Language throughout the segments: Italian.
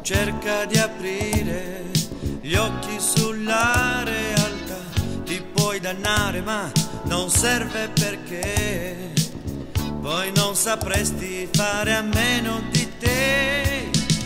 cerca di aprire gli occhi sulla realtà. Ti puoi dannare ma non serve, perché poi non sapresti fare a meno di te.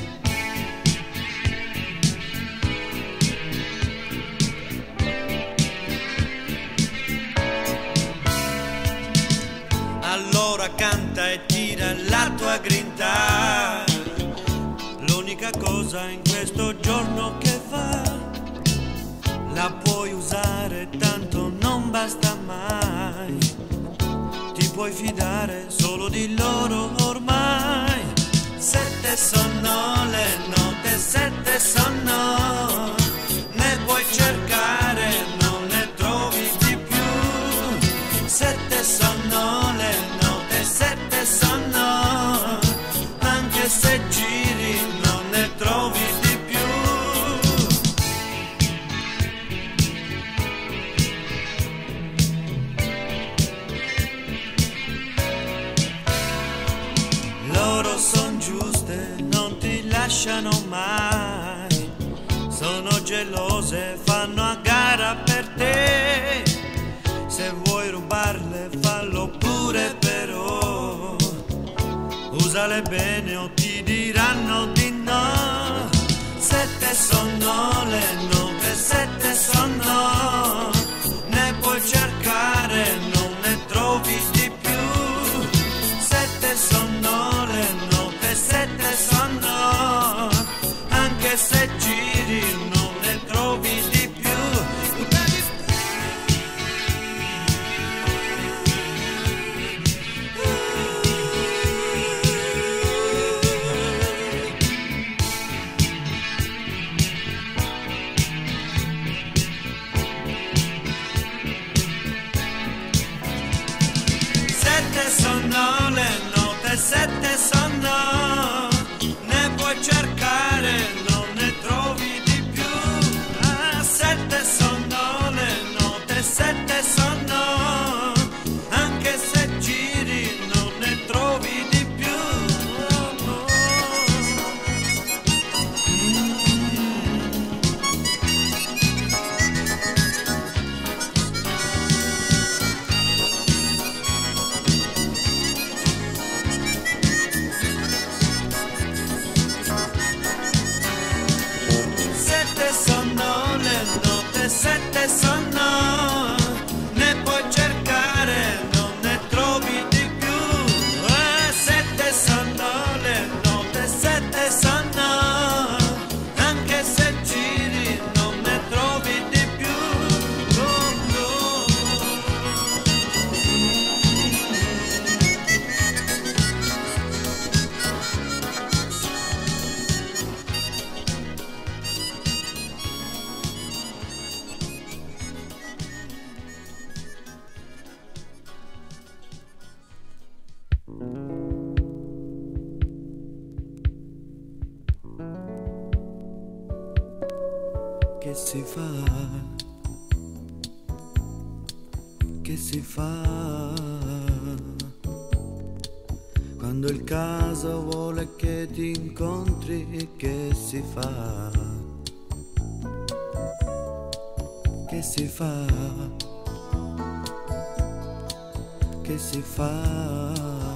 Allora canta e tira la tua grinta, l'unica cosa in questo giorno che va. La puoi usare, tanto non basta mai. Ti puoi fidare solo di loro ormai. 7 sono le note, 7 sono. Ne puoi cercare, non ne trovi di più. 7 sono le note, 7 sono. Anche se giri non ne trovi di più. Loro son giuste, non ti lasciano mai. Sono gelose, fanno a gara per te. Se vuoi rubarle fallo pure, però usale bene o ti diranno di no. 7 sono le note, 7 sono. Ne puoi cercare, non ne trovi di più. 7 sono le note, 7 sono. Anche se giri non ne trovi di più. Sono le note, 7 sono. Ne puoi cercare, non ne trovi di più. 7 sono le note, 7 sono. Anche se giri non ne trovi di più. Sette sono, ne puoi cercare, non ne trovi di più. 7 sono le note, 7 sono. Anche se giri non ne trovi di più. Che si fa? Che si fa? Quando il caso vuole che ti incontri, che si fa? Che si fa? Che si fa?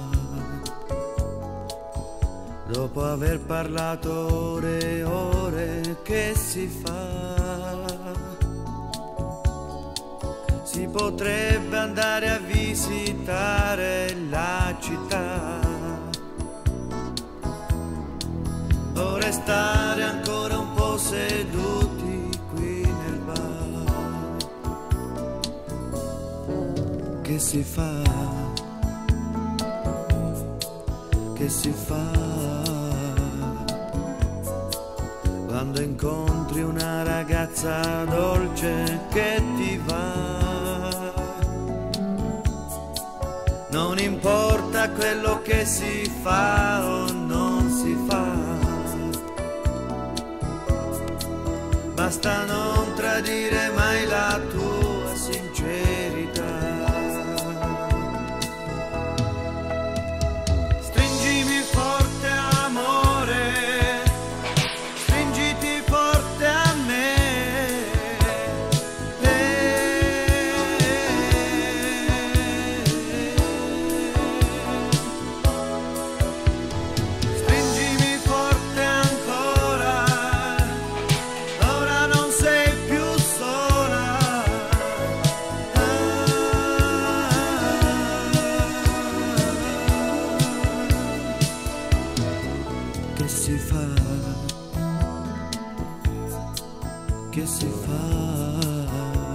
Dopo aver parlato ore e ore, che si fa? Si potrebbe andare a visitare la città o restare ancora un po' seduti qui nel bar. Che si fa? Che si fa? Quando incontri una ragazza dolce che ti va. Non importa quello che si fa o non si fa, basta non tradire mai la tua sincerità. Stringimi forte, amore, che si fa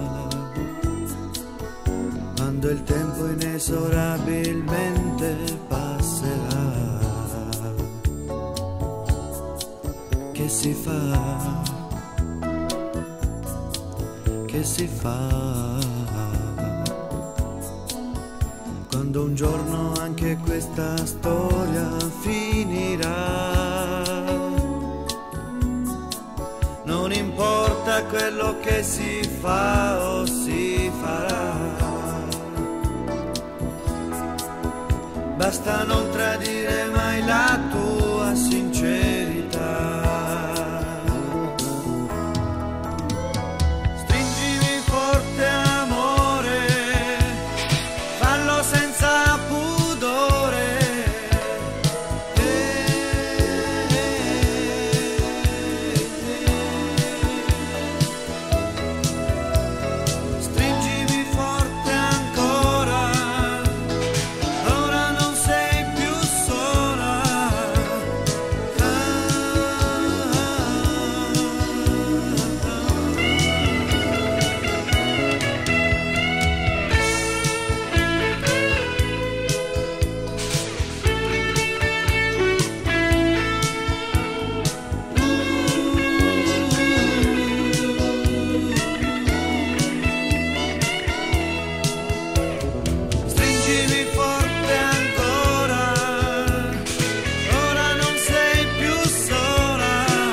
quando il tempo inesorabilmente passerà, che si fa, che si fa quando un giorno anche questa storia finirà. Non importa quello che si fa o si farà, basta non tradire mai la tua sincerità. Stringimi forte amore, fallo senza pudore. Stringimi forte ancora, ora non sei più sola. Stringimi forte ancora, ora non sei più sola.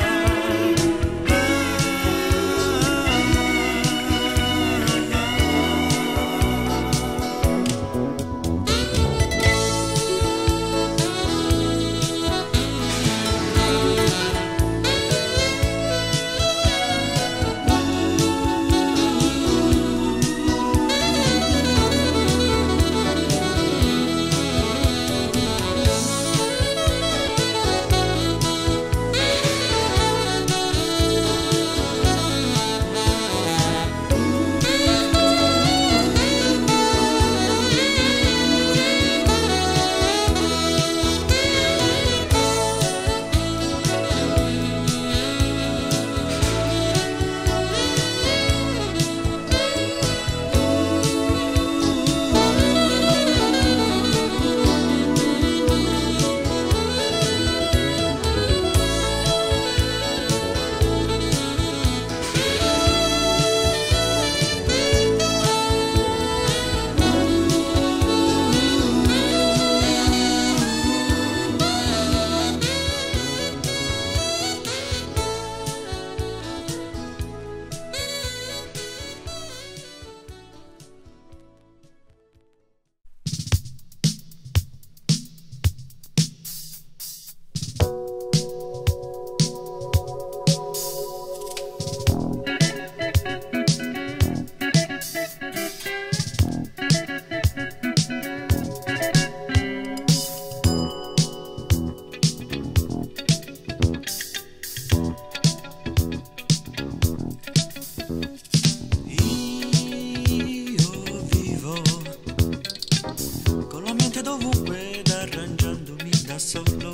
Io vivo con la mente dovunque ed arrangiandomi da solo.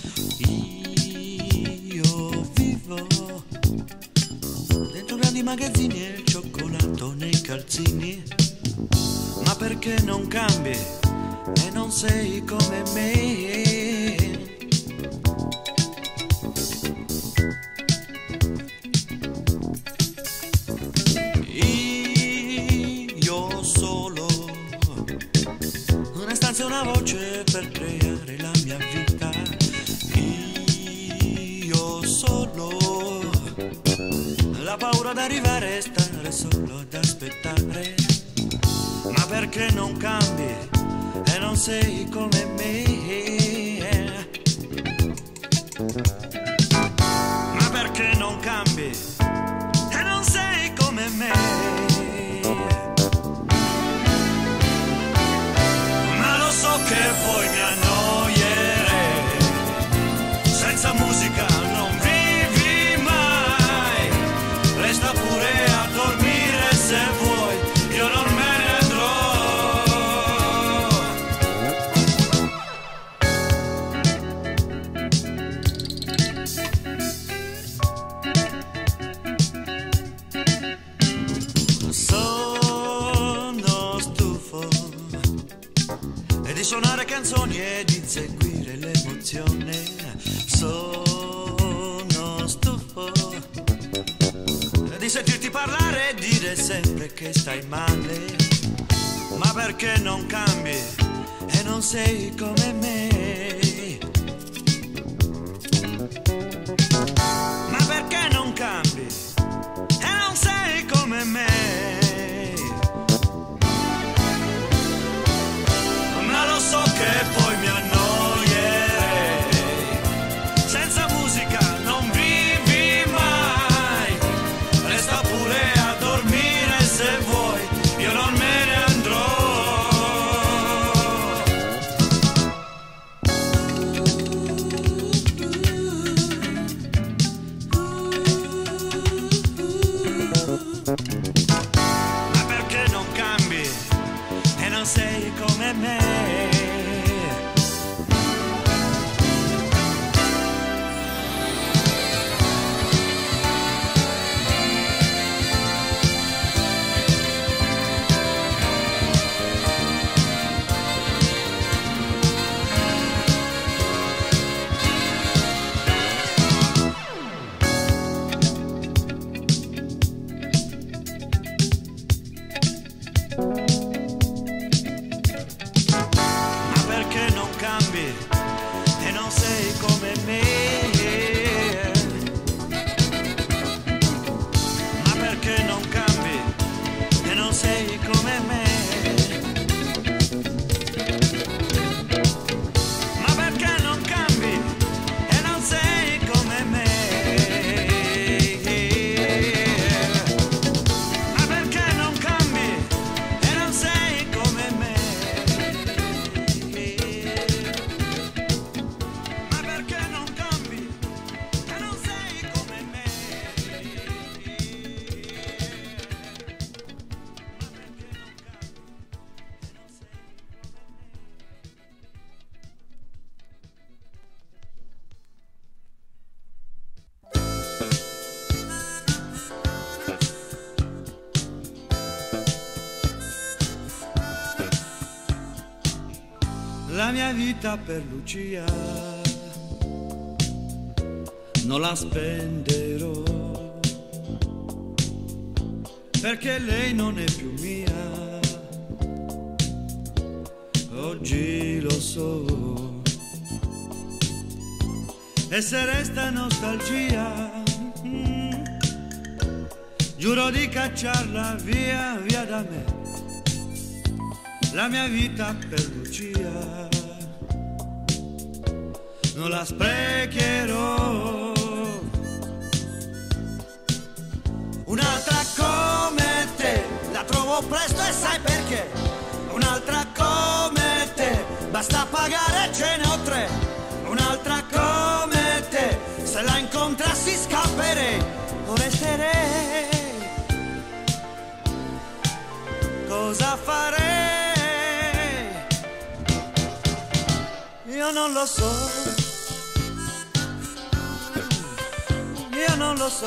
Io vivo dentro grandi magazzini e il cioccolato nei calzini. Ma perché non cambi e non sei come me? Io solo, una stanza e una voce per creare la mia vita. Io solo, la paura d'arrivare e stare solo ad aspettare. Ma perché non cambi e non sei come me? Ma perché non cambi e non sei come me? Ma lo so che poi mi annoierei, senza musica non vivi mai. Resta pure a dormire se vuoi, io non me ne andrò. e dire sempre che stai male. Ma perché non cambi e non sei come me? Ma perché non cambi e non sei come me? Ma lo so che poi mi annoierei, senza musica non vivi mai. Resta pure a dormire se vuoi, io non me ne andrò. Ma perché non cambi e non sei come me? E non sei come me. Ma perché non cambi e non sei come me? Ma perché non cambi e non sei come me? Ma perché non cambi e non sei come me? La mia vita per Lucia non la spenderò, perché lei non è più mia, oggi lo so. E se resta nostalgia, giuro di cacciarla via, via da me. La mia vita per Lucia non la sprecherò. Un'altra come te la trovo presto e sai perché? Un'altra come te basta pagare, ce ne ho tre. Un'altra come te se la incontrassi scapperei o resterei. Cosa farei? Io non lo so, io non lo so.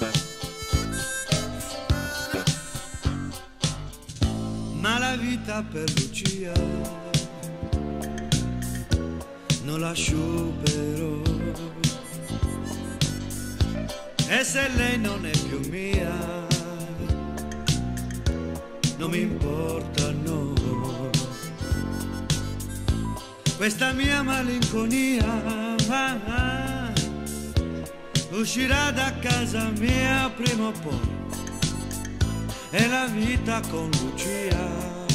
Ma la vita per Lucia non la sciuperò. E se lei non è più mia, non mi importa, no. Questa mia malinconia uscirà da casa mia prima o poi, e la vita con Lucia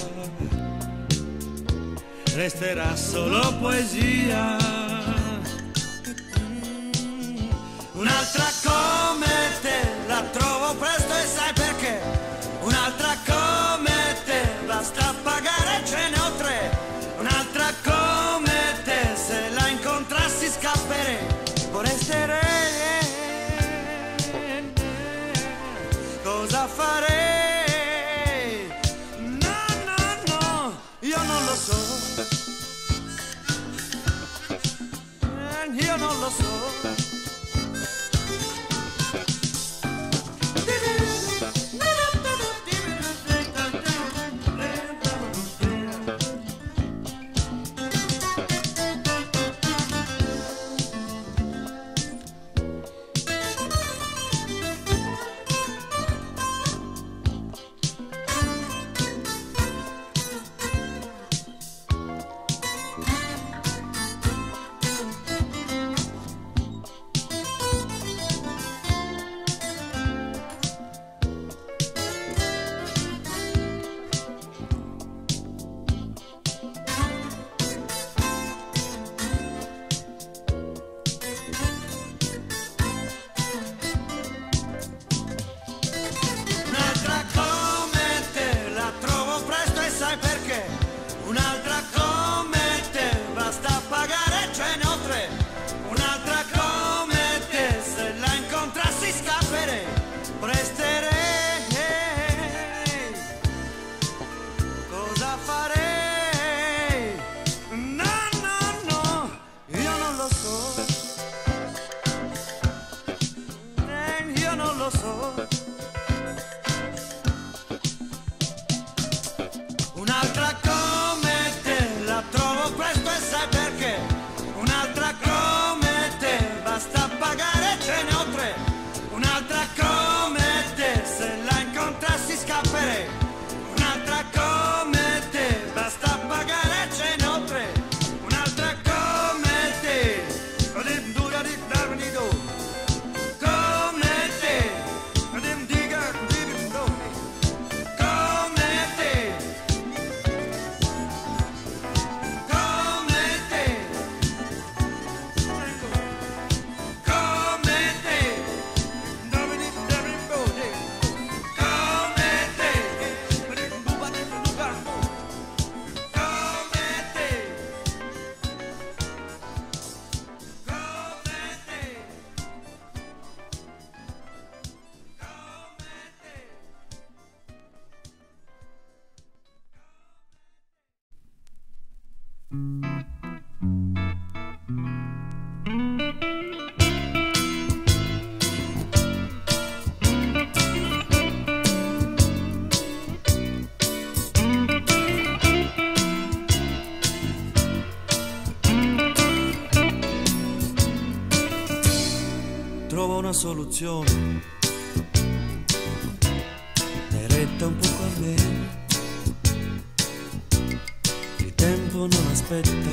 resterà solo poesia. Un'altra come te la trovo presto e sai perché? Un'altra come te basta pagare, ce ne ho tre. Un'altra come te se la incontrassi scapperei o resterei. Cosa farei? No, no, no, io non lo so. Io non lo so. lo so. Un'altra come te la trovo presto e sai perché? Un'altra come te basta pagare, ce ne ho tre. Un'altra come te se la incontrassi scapperei. Un'altra come te basta pagare, ce ne ho tre. Un'altra come te come te Trovo una soluzione, diretta un poco a me. Il tempo non aspetta,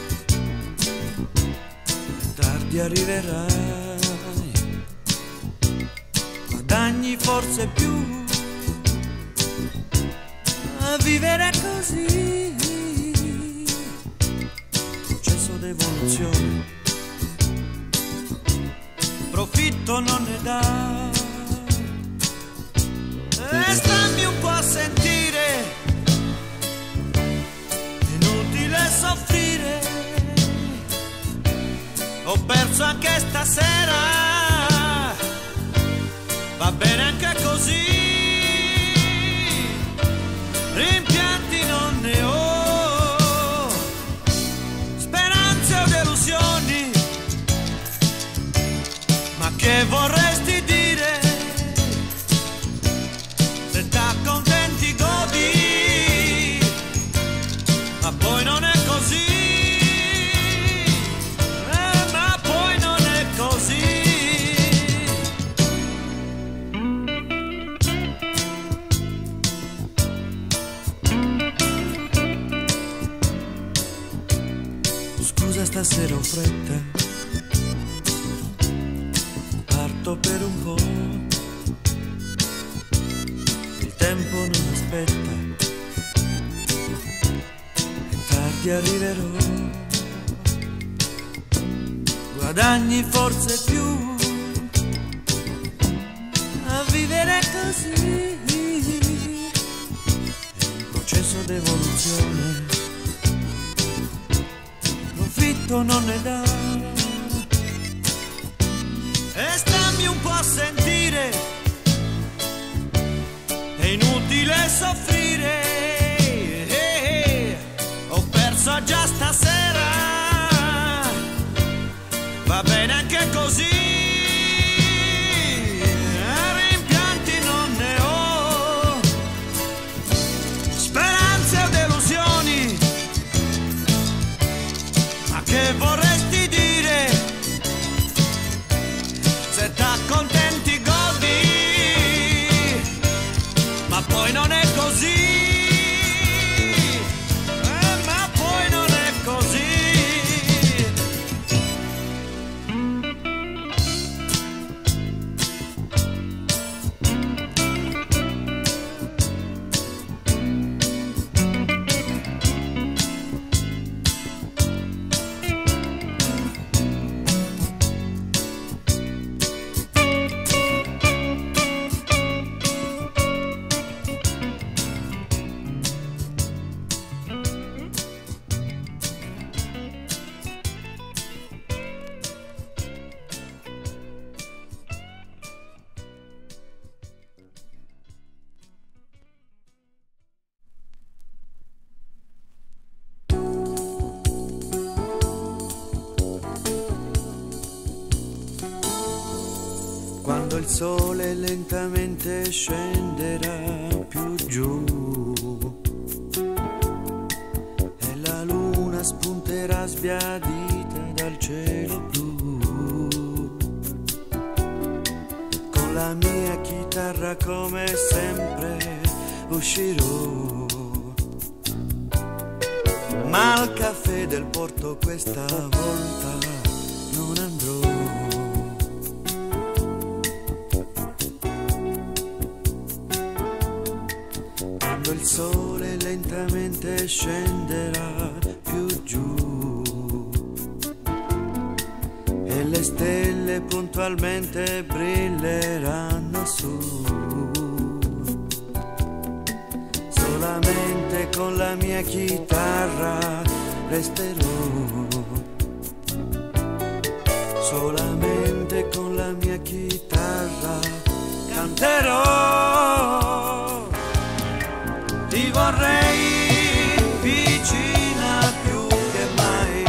tardi arriverai. Guadagni forse più a vivere così. Processo d'evoluzione, profitto non ne dà. E stammi un po' a sentire, inutile soffrire. Ho perso anche stasera, va bene anche così. Rimpianti non ne ho, speranze o delusioni. Ma che vorresti dire? Se t'accontenti godi, ma poi non è così. Ma poi non è così. Scusa, stasera ho fretta, per un po', il tempo non aspetta, e tardi arriverò. Guadagni forse più a vivere così. È un processo d'evoluzione, profitto non ne dà. E stammi un po' a sentire, è inutile soffrire. Ho perso già stasera, va bene anche così. Rimpianti non ne ho, speranze o delusioni. Ma che vorresti dire? Quando il sole lentamente scenderà più giù e la luna spunterà sbiadita dal cielo blu, con la mia chitarra come sempre uscirò, ma al caffè del porto questa volta non andrò. Quando il sole lentamente scenderà più giù e le stelle puntualmente brilleranno su, solamente con la mia chitarra resterò, solamente con la mia chitarra canterò. Ti vorrei vicina più che mai,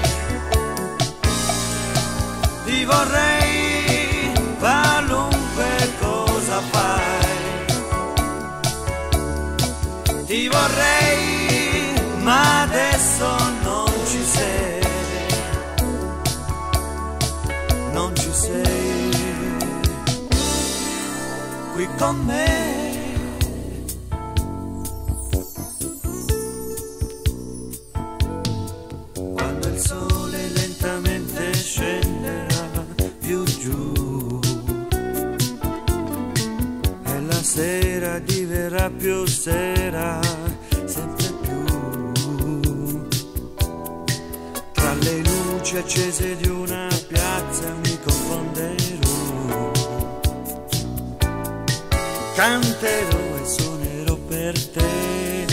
ti vorrei qualunque cosa fai, ti vorrei ma adesso non ci sei, non ci sei qui con me. Quando il sole lentamente scenderà più giù e la sera diverrà più sera, sempre più, tra le luci accese di una piazza mi confonderò, canterò e suonerò per te.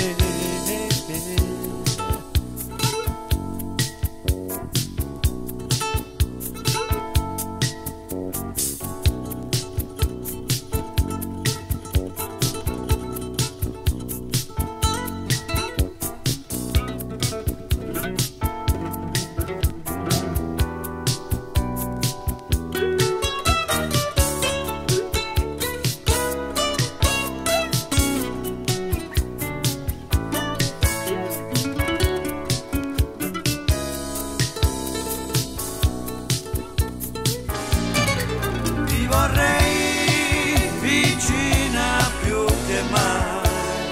Ti vorrei vicina più che mai,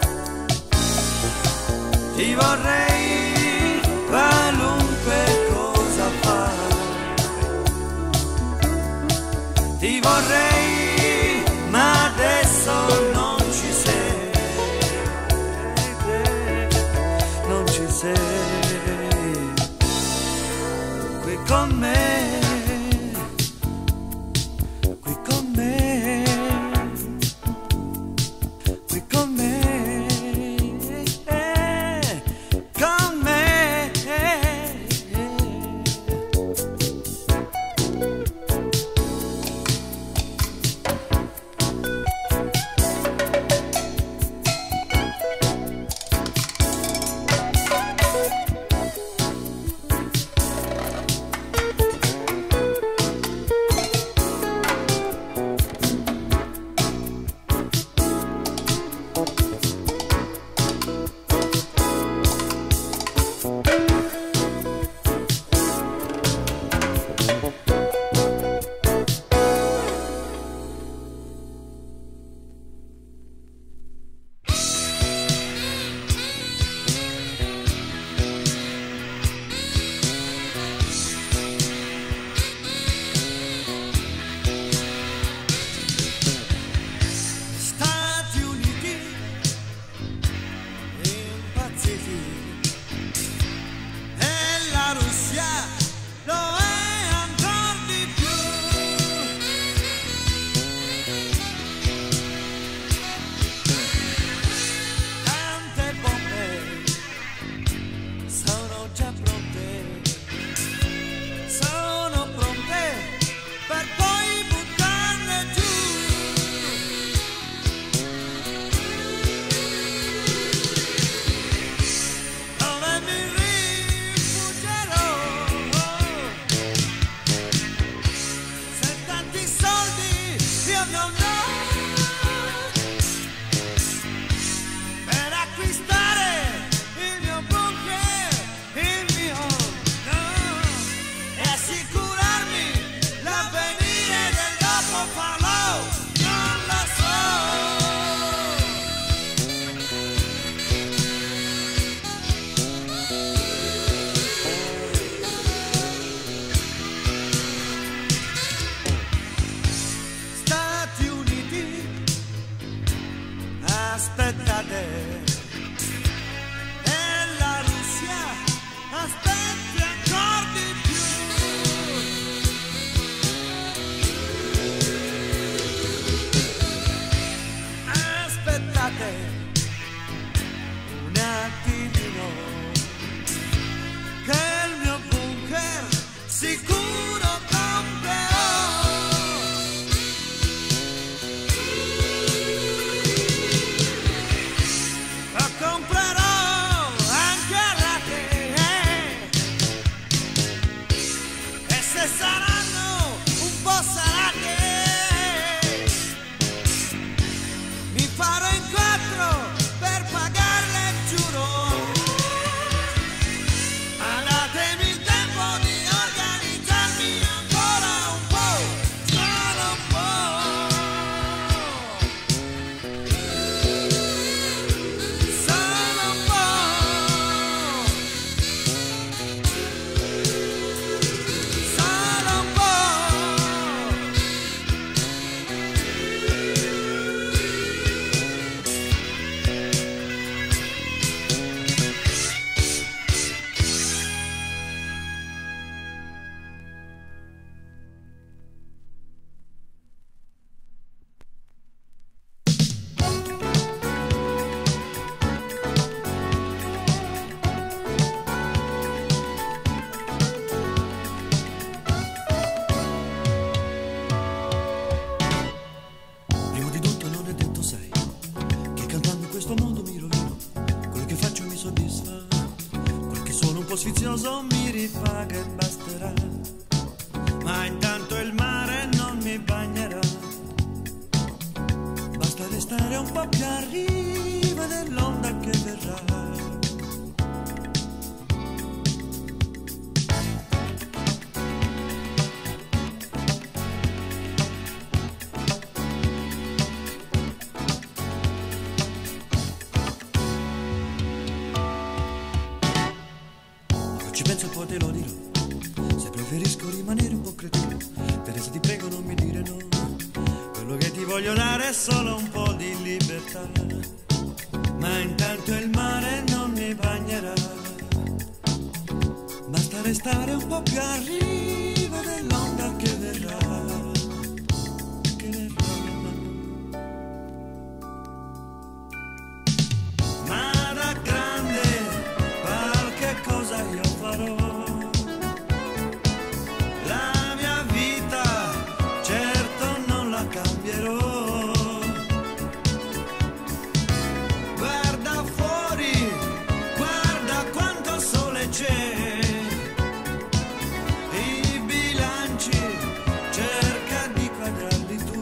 ti vorrei qualunque cosa fai, ti vorrei ma adesso non ci sei, non ci sei qui con me. aspettate e la Russia aspetti ancora di più. Aspettate un attimino che il mio bunker sicuro comprerò. Comprerò anche rate e se saranno un po' salate mi farò in quattro per pagarle, giuro. Ma datemi il tempo di organizzarmi ancora un po', solo un po'. Solo un po'. Solo un po'. Prima di tutto non è detto, sai, che cantando in questo mondo mi rovino. Quello che faccio mi soddisfa, quel che suono un po' sfizioso mi ripaga e basterà. Ma intanto il mare non mi bagnerà, basta restare un po' più a riva dell'onda che verrà. Ci penso e poi te lo dirò, se preferisco rimanere un po' cretino. Teresa, ti prego non mi dire no, quello che ti voglio dare è solo un po' di libertà. Ma intanto il mare non mi bagnerà, basta restare un po' più a riva dell'onda che verrà, che verrà. Ma da grande qualche cosa io farò, la mia vita certo non la cambierò. Guarda fuori, guarda quanto sole c'è, i bilanci cerca di quadrarli tu.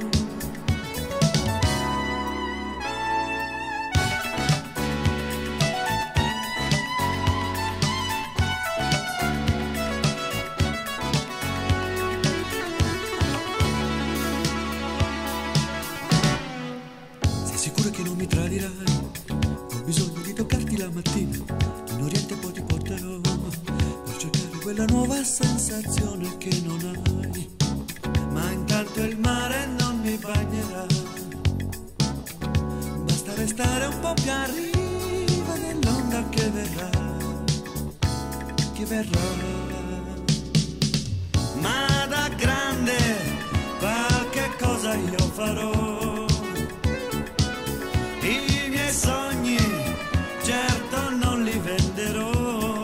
Sei sicura che non mi tradirai? Ho bisogno di toccarti la mattina, in Oriente poi ti porterò, per cercare quella nuova sensazione che non hai. Ma intanto il mare non mi bagnerà, basta restare un po' più a riva dell'onda che verrà, che verrà. Ma da grande qualche cosa io farò, i miei sogni certo non li venderò.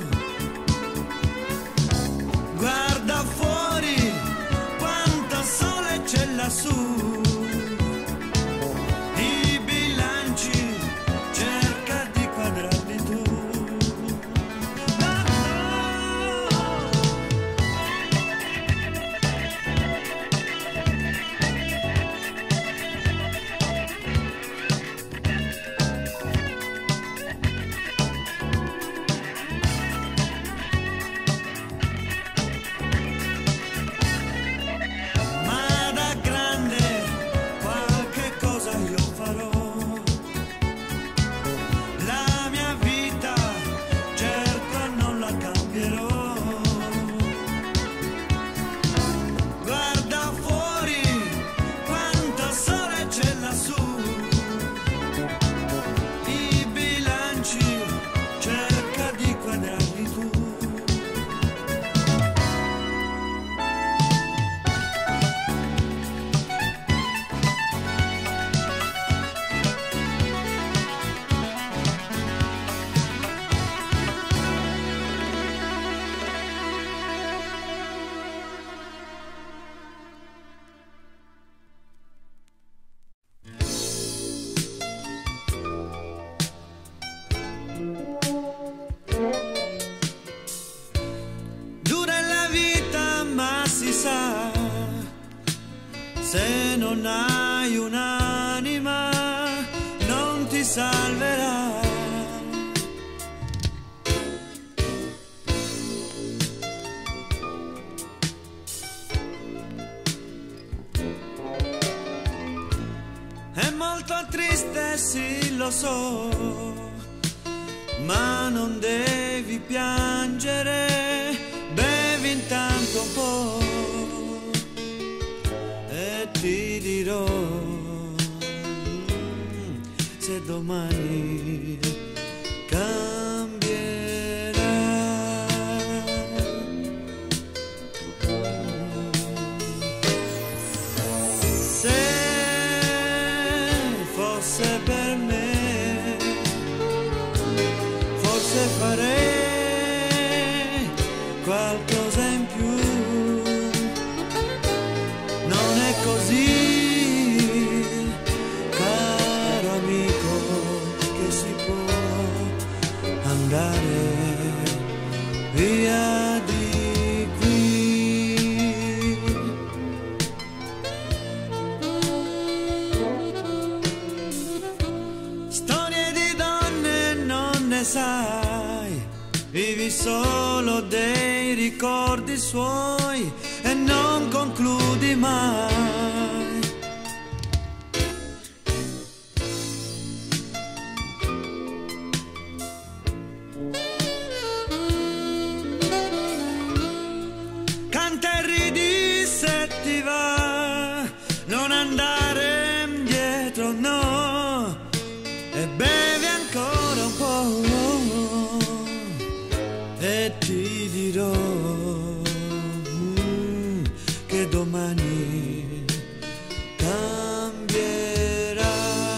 Guarda fuori quanto sole c'è lassù, i bilanci cerca di quadrarli tu. Ma da grande Se non hai un'anima non ti salverà. È molto triste, sì, lo so, ma non devi piangere, bevi intanto un po' e ti dirò se domani cambierà. Se fosse per me, forse farei qualcosa in più. Non è così, caro amico, che si può andare via di qui. Storie di donne non ne sai, vivi solo dei ricordi suoi e non concludi mai. Canta e ridi se ti va, non andare indietro, no, e bevi ancora un po'. E ti dirò che domani cambierà.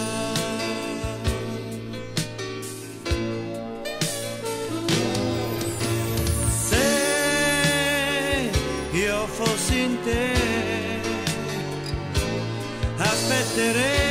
Se io fossi in te, aspetterei